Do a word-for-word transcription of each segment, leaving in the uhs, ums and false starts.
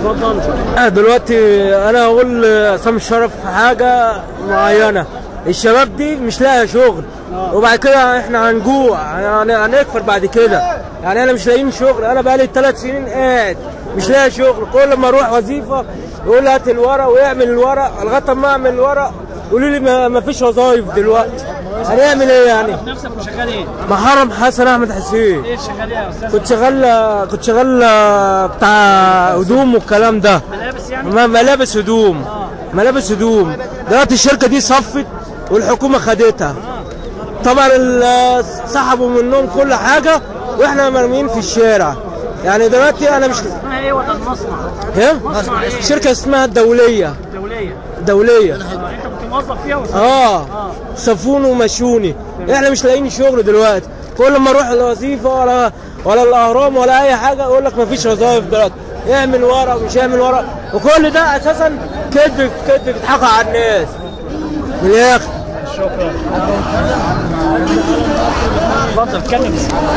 اتفضل. دلوقتي انا اقول عصام الشرف في حاجه معينه، الشباب دي مش لاقيه شغل وبعد كده احنا هنجوع، يعني هنكفر بعد كده. يعني انا مش لاقيين شغل، انا بقالي ثلاث سنين قاعد مش لاقي شغل، كل ما اروح وظيفه يقول لي هات الورق ويعمل الورق، لغايه ما اعمل الورق يقولوا لي ما فيش وظايف دلوقتي. هنعمل ايه يعني؟ نفسك كنت شغال ايه؟ محرم حسن احمد حسين. ايه شغال ايه يا استاذ؟ كنت شغال كنت شغال بتاع هدوم والكلام ده. ملابس يعني؟ ملابس هدوم. آه. ملابس هدوم. دلوقتي الشركه دي صفت والحكومه خدتها. آه. طبعا سحبوا منهم كل حاجه واحنا مرميين في الشارع. يعني دلوقتي انا مش اسمها ايه ولا المصنع؟ ايه؟ مصنع ايه؟ شركه اسمها الدوليه. الدوليه. الدوليه. آه. انت كنت موظف فيها ولا؟ اه, آه. صفوني ومشوني. احنا مش لاقيين شغل دلوقتي، كل ما اروح الوظيفه ولا ولا الاهرام ولا اي حاجه يقول لك مفيش وظايف دلوقتي، اعمل ورق ومش اعمل ورق، وكل ده اساسا كذب في كذب، بيضحكوا على الناس من الاخر. شكرا. اتفضل اتكلم.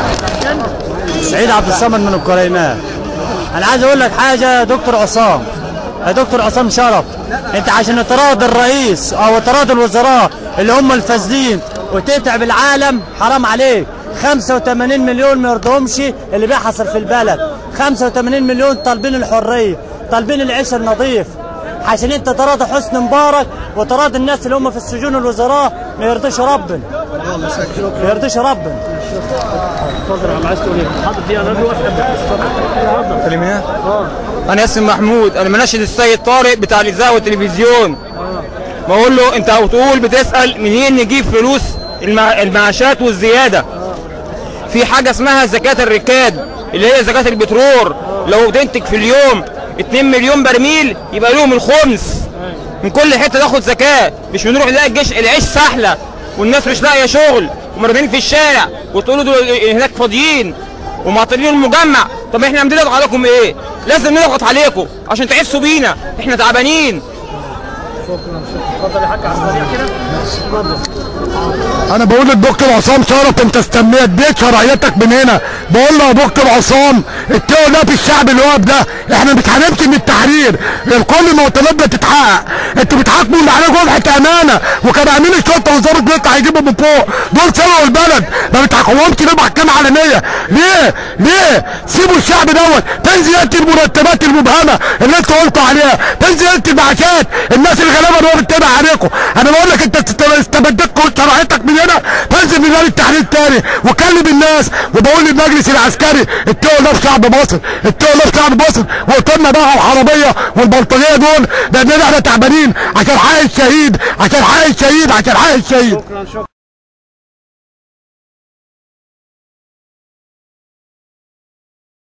سعيد عبد الصمد من الكريمات. انا عايز اقول لك حاجه يا دكتور عصام، يا دكتور عصام شرف، انت عشان تراضي الرئيس او تراضي الوزراء اللي هم الفاسدين وتتعب العالم حرام عليك. خمسة وثمانين مليون ما يرضهمش اللي بيحصل في البلد، خمسة وثمانين مليون طالبين الحريه، طالبين العيش النظيف، عشان انت تراضي حسني مبارك وتراضي الناس اللي هم في السجون الوزراء ما يرضيش ربنا. ما يرضيش ربنا. اتفضل يا عم، عايز تقول ايه؟ حاضر دي انا راجل واقف اتفضل. كلمات؟ اه انا اسمي محمود، انا مناشد السيد طارق بتاع الاذاعه والتلفزيون. اه بقول له انت بتقول بتسال منين نجيب فلوس المع... المعاشات والزياده. اه في حاجه اسمها زكاه الركاد اللي هي زكاه البترول. اه لو تنتج في اليوم اتنين مليون برميل يبقى لهم الخمس. من كل حته تاخد زكاه، مش بنروح نلاقي الجيش العيش سحله والناس مش لاقيه شغل ومرميين في الشارع وتقولوا دول هناك فاضيين ومعطلين المجمع. طب احنا بنضغط عليكم ايه؟ لازم نضغط عليكم عشان تحسوا بينا، احنا تعبانين. شكرا شكرا. اتفضل يا حاج على السريع كده. اتفضل. انا بقول للدكتور عصام شرف انت استنيت بيت شرعيتك من هنا. بقول له يا دكتور عصام اتقوا الله في الشعب اللي واقف ده، احنا مش هنمشي من التحرير، الكل مطالبنا تتحقق. انتوا بتحاكموا اللي عليه جرحه امانه، وكان امين الشرطه وزاره النقل هيجيبهم من فوق، دول سرقوا البلد، ما بتحكموهمش ليه محكمه علنيه؟ ليه؟ ليه؟ سيبوا الشعب دوت. فين زياده المرتبات المبهمه اللي انتوا قلتوا عليها؟ فين زياده المعاشات؟ الناس الغلابه اللي هو بتتابع عليكم. انا بقول لك انت استبدلت شرعيتك من هنا، تنزل من نادي التحرير تاني وكلم الناس. وبقول للمجلس العسكري اتقوا الله في شعب مصر، اتقوا الله في شعب مصر، وقتلنا بقى الحراميه والبلطجيه دول، لان احنا تعبانين عشان حق الشهيد، عشان حق الشهيد، عشان حق الشهيد. شكرا شكرا.